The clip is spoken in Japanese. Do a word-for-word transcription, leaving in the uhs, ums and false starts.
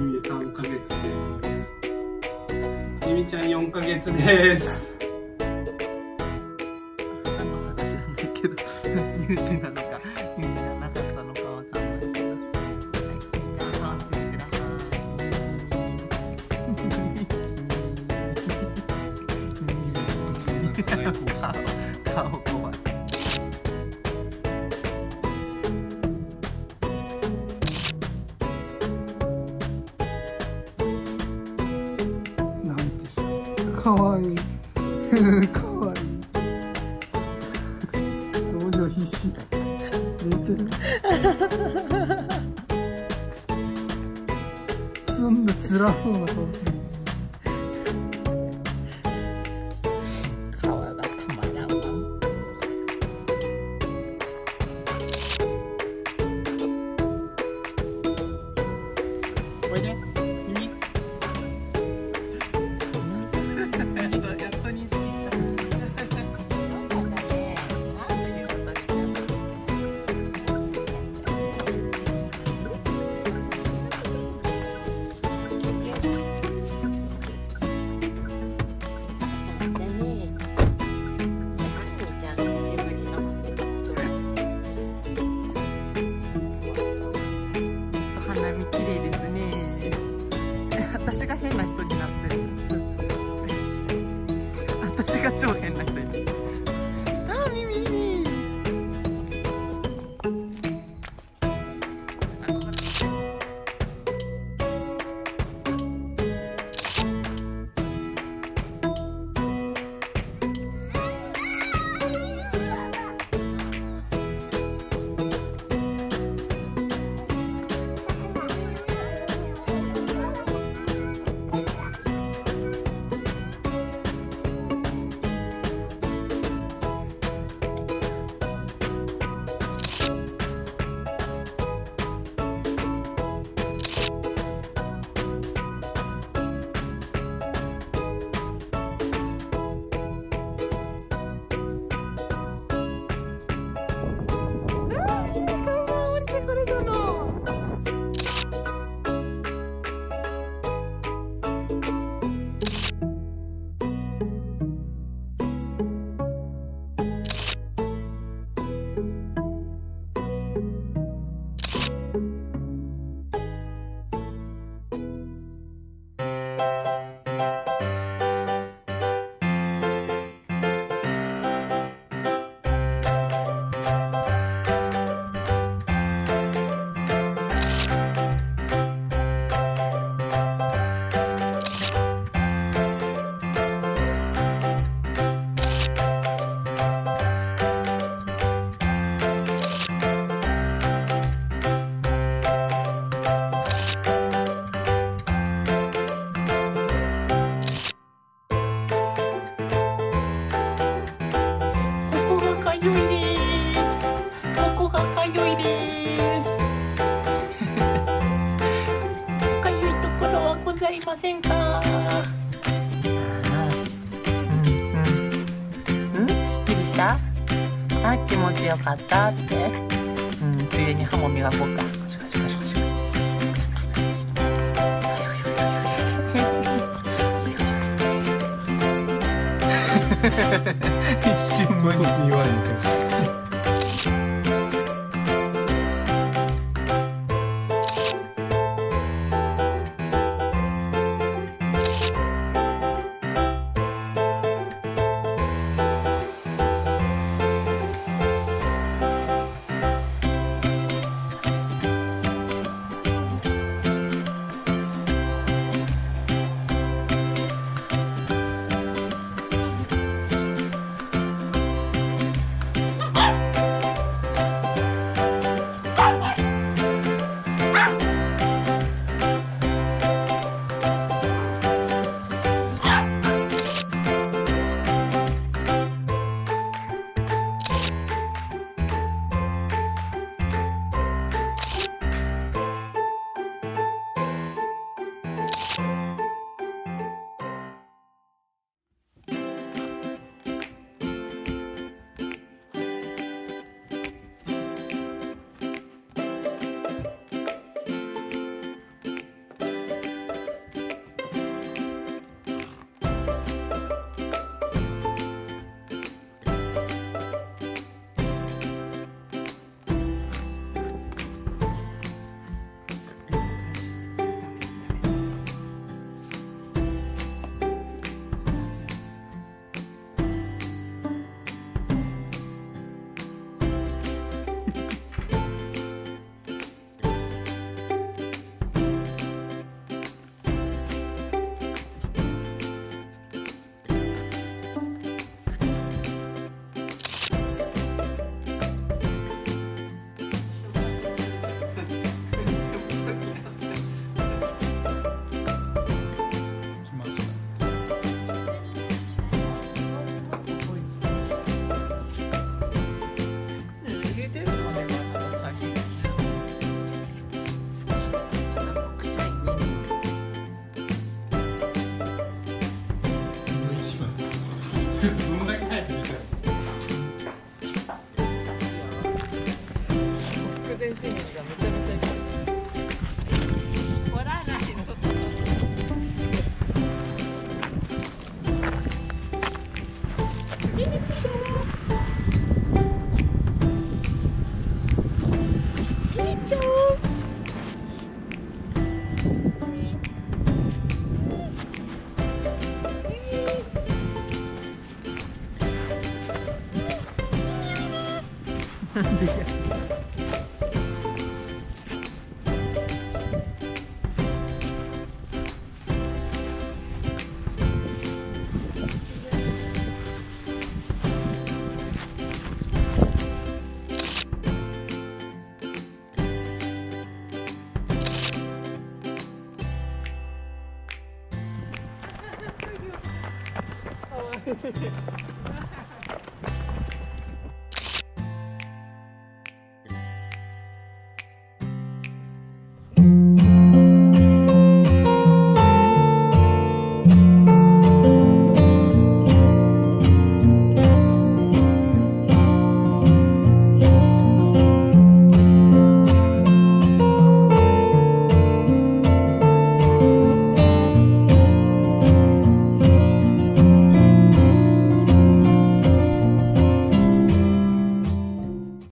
ミミさんかげつです。ミミちゃんよんかげつです。 何の話なんだけど、乳児なのか乳児じゃなかったのかわかんないけど、はい、じゃあ触ってください。顔怖い。 かわいいかわいい表情必死寝てるそんな辛そうな顔する顔がたまらんわ。 おいで耳綺麗ですね。私が変な人になってる。私が超変な人になってる。あ、耳に。 かゆいです。ここがかゆいです。かゆいところはございませんか。うんうん。うん、すっきりした。あ、気持ちよかったって。うん、ついでに歯も磨こうか。一瞬前に言われるけど。 かわいい。